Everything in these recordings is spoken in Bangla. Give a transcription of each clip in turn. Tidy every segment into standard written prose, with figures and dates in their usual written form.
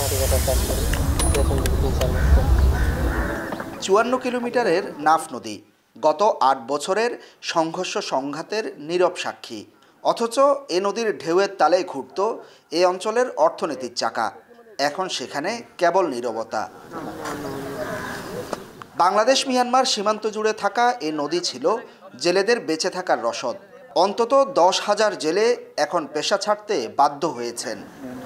54 কিলোমিটারের নাফ নদী গত 8 বছরের সংঘর্ষ সংঘাতের নীরব সাক্ষী। অথচ এ নদীর ঢেউয়ের তালে ঘুরত এই অঞ্চলের অর্থনীতির চাকা। এখন সেখানে কেবল নীরবতা। বাংলাদেশ মিয়ানমার সীমান্ত জুড়ে থাকা এ নদী ছিল জেলেদের বেঁচে থাকার রসদ। অন্তত 10,000 জেলে এখন পেশা ছাড়তে বাধ্য হয়েছেন।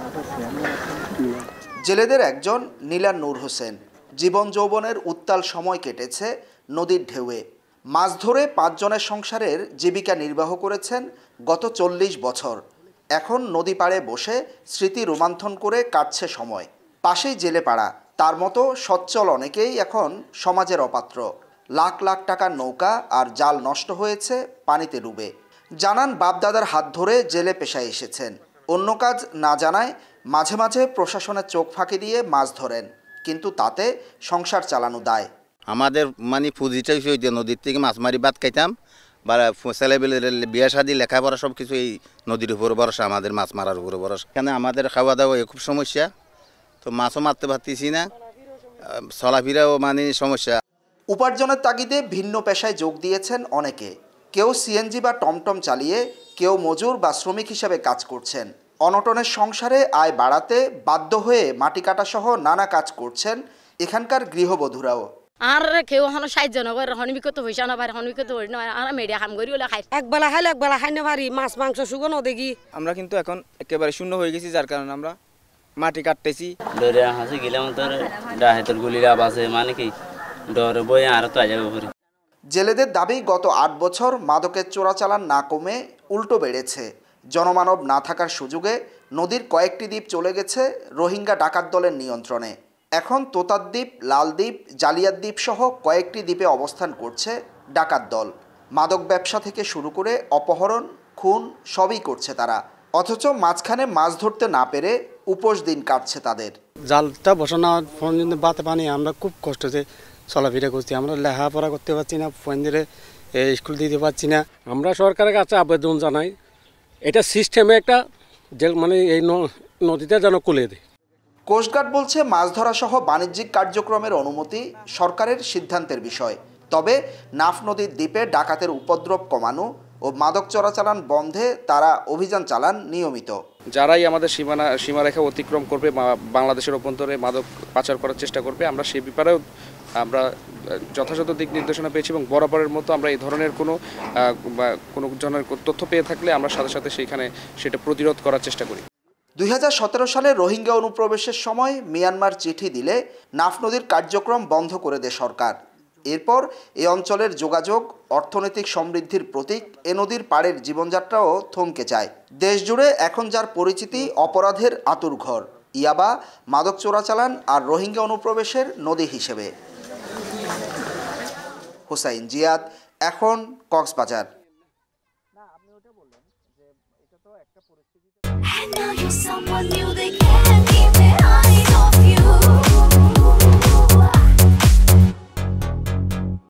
জেলেদের একজন নীলা নূর হোসেন। জীবন যৌবনের উত্তাল সময় কেটেছে নদীর ঢেউয়ে। মাছ ধরে 5 জনের সংসারের জীবিকা নির্বাহ করেছেন গত 40 বছর। এখন নদী পাড়ে বসে স্মৃতি রোমন্থন করে কাটছে সময়। পাশেই জেলে পাড়া, তার মতো সচ্ছল অনেকেই এখন সমাজের অপাত্র। লাখ লাখ টাকার নৌকা আর জাল নষ্ট হয়েছে পানিতে ডুবে। জানান বাপদাদার হাত ধরে জেলে পেশায় এসেছেন। অন্য কাজ না জানায় মাঝে মাঝে প্রশাসনের চোখ ফাঁকি দিয়ে মাছ ধরেন, কিন্তু তাতে সংসার চালানো দায়। আমাদের মানে পুঁজিটা হইতে নদীর থেকে মাছ মারি ভাত খাইতাম, বা ছেলেবেলের বিয়ে শাদী লেখাপড়া সব কিছু এই নদীর উপর ভরসা, আমাদের মাছ মারার উপর ভরসা। এখানে আমাদের খাওয়া দাওয়া খুব সমস্যা, তো মাছও মারতে পারতেছি না, চলাফেরাও মানে সমস্যা। উপার্জনের তাগিদে ভিন্ন পেশায় যোগ দিয়েছেন অনেকে। কেউ সিএনজি বা টমটম চালিয়ে, কেউ মজুর বা শ্রমিক হিসাবে কাজ করছেন। অনটনের সংসারে আয় বাড়াতে বাধ্য হয়ে মাটি কাটা সহ নানা কাজ করছেন এখানকার গৃহবধূরাও। আর কেউ হন সাহায্য নগর হনিবিকত হইসা না পারে, হনিবিকত হই না আর মেডিয়া কাম করি ওলা খাই। একবেলা খাইলে একবেলা খাই না পারি, মাছ মাংস সুগন দেখি। আমরা কিন্তু এখন একেবারে শূন্য হয়ে গেছি, যার কারণে আমরা মাটি কাটতেছি। ডরে হাসি গেলাম তোর ডাহেতর গুলির আওয়াজ, মানে কি ডর বই আর তো আজাবে পড়ে। জেলেদের দাবি গত 8 বছর মাদকের চোরাচালান না কমে উল্টো বেড়েছে। জনমানব না থাকার সুযোগে নদীর কয়েকটি দ্বীপ চলে গেছে রোহিঙ্গা ডাকাত দলের নিয়ন্ত্রণে। এখন তোতার দ্বীপ, লাল দ্বীপ, জালিয়াত দ্বীপ সহ কয়েকটি দ্বীপে অবস্থান করছে ডাকাত দল। মাদক ব্যবসা থেকে শুরু করে অপহরণ, খুন সবই করছে তারা। অথচ মাঝখানে মাছ ধরতে না পেরে উপোস দিন কাটছে তাদের। জালটা বসানো বাতে পানি আমরা খুব কষ্টতে চলাফেরা করছি। আমরা লেখাপড়া করতে পারছি না, ফোনদের স্কুল দিতে পারছি না। আমরা সরকারের কাছে আবেদন জানাই, এটা সিস্টেমে একটা মানে এই নদীতে যেন খুলে দেয়। কোস্টগার্ড বলছে মাছ ধরা সহ বাণিজ্যিক কার্যক্রমের অনুমতি সরকারের সিদ্ধান্তের বিষয়। তবে নাফ নদীর দ্বীপে ডাকাতের উপদ্রব কমানো ও মাদক চোরাচালান বন্ধে তারা অভিযান চালান নিয়মিত। যারাই আমাদের সীমারেখা অতিক্রম করবে, বাংলাদেশের অভ্যন্তরে মাদক পাচার করার চেষ্টা করবে, আমরা সে ব্যাপারেও আমরা যথাযথ দিক নির্দেশনা পেয়েছি এবং বরাবরের মতো আমরা এই ধরনের কোনো জনের তথ্য পেয়ে থাকলে আমরা সাথে সাথে সেটা প্রতিরোধ করার চেষ্টা করি। 2017 সালে রোহিঙ্গা অনুপ্রবেশের সময় মিয়ানমার চিঠি দিলে নাফ নদীর কার্যক্রম বন্ধ করে দেয় সরকার। এরপর এই অঞ্চলের যোগাযোগ, অর্থনৈতিক সমৃদ্ধির প্রতীক এ নদীর পাড়ের জীবনযাত্রাও থমকে যায়। দেশজুড়ে এখন যার পরিচিতি অপরাধের আতুরঘর, ইয়াবা, মাদক চোরাচালান আর রোহিঙ্গা অনুপ্রবেশের নদী হিসেবে। হুসাইন জিয়াদ, এখন Cox's Bazar. I know you're someone new, they can't keep it.